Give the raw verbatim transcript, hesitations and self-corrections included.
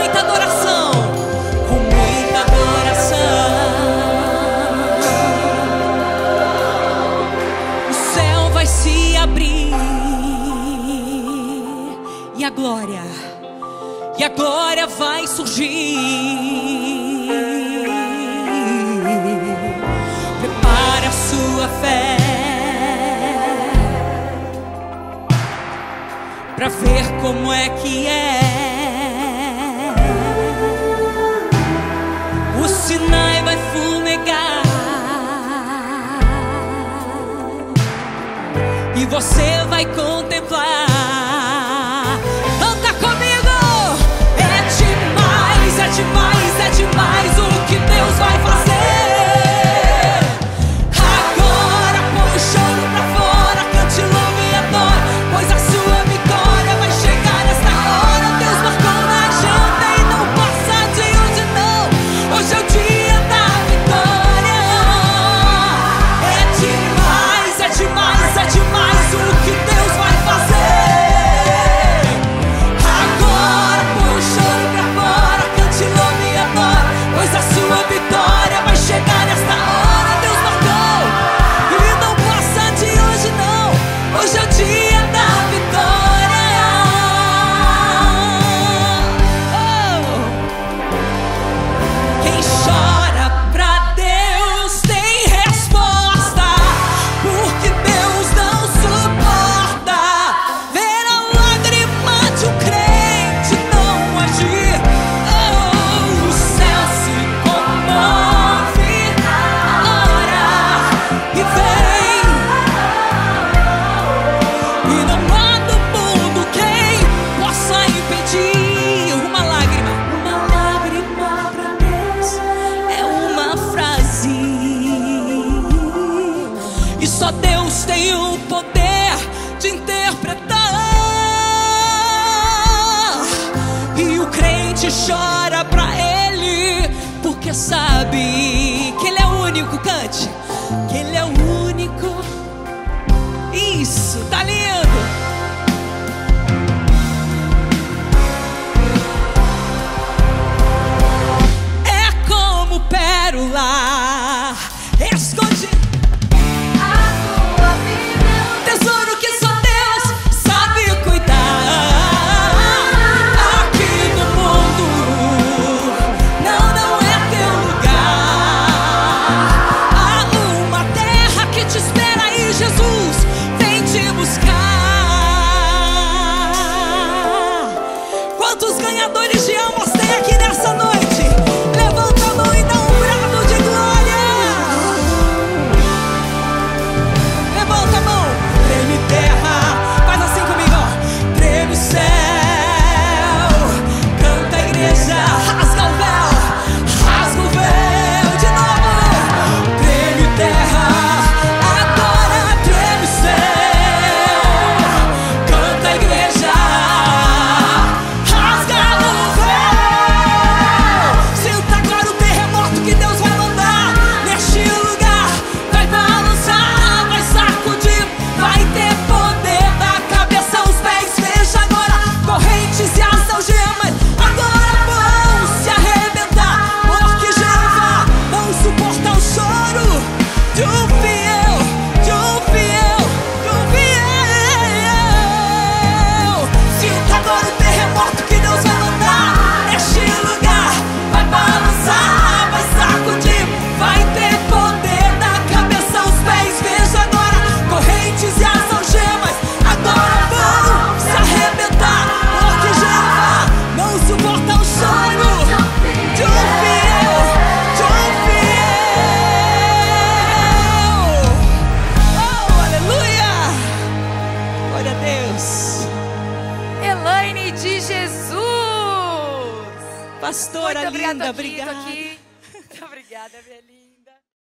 muita adoração, com muita adoração. O céu vai se abrir e a glória, e a glória vai surgir. Prepare a sua fé pra ver como é que é. O Sinai vai fumegar e você vai contemplar. Canta comigo! É demais, é demais, é demais o que Deus vai fazer. Agora põe o choro pra fora, cante, louve e adore, pois a sua vitória vai chegar nesta hora. Deus marcou na agenda e não passa de hoje não. Hoje é o dia da vitória. É demais, é demais, é demais o que Deus vai fazer. Agora põe o choro pra fora, cante, louve e adore, pois a sua vitória vai chegar nesta hora. Deus marcou e não passa de hoje não. Hoje é o dia da vitória. Oh. Quem chora pra Deus tem resposta, porque Deus não suporta ver a lágrima de um crente não agir. Oh, o céu se comove, ora e vem, e não há no mundo quem possa impedir. Uma lágrima, uma lágrima pra Deus é uma frase, e só Deus tem o poder de interpretar. E o crente chora pra Ele, porque sabe que Ele é o único. Cante, que Ele é o único. Isso, tá lindo. É como pérola escondida, tesouro que só Deus sabe cuidar. Aqui no mundo não, não é teu lugar. Há uma terra que te espera e Jesus vem te buscar. Quantos ganhadores de almas tem aqui nessa noite? Levanta a mão e dá um brado de glória. Levanta a mão. Treme terra, faz assim comigo, ó. Treme o céu, canta a igreja, rasga o véu, rasga o véu de novo. Treme terra, agora treme o céu, canta a igreja, rasga o véu. Sinta agora o terremoto que Deus vai mandar neste lugar. Vai balançar, vai sacudir, vai ter poder da cabeça aos pés. Veja agora, correntes e as algemas agora vão se arrebentar, porque Jeová não suporta o choro de um fiel, de um fiel, de um fiel. Sinta agora o terremoto que Deus vai mandar neste lugar. Vai balançar, vai sacudir, vai ter poder da cabeça aos pés. Veja agora, correntes e as algemas agora vão se arrebentar, porque Jeová não suporta o choro de um fiel, de um fiel. Oh, aleluia! Glória a Deus. Elaine de Jesus. Pastora Muito obrigada, linda, tô aqui, tô obrigada. aqui. Muito obrigada, minha linda.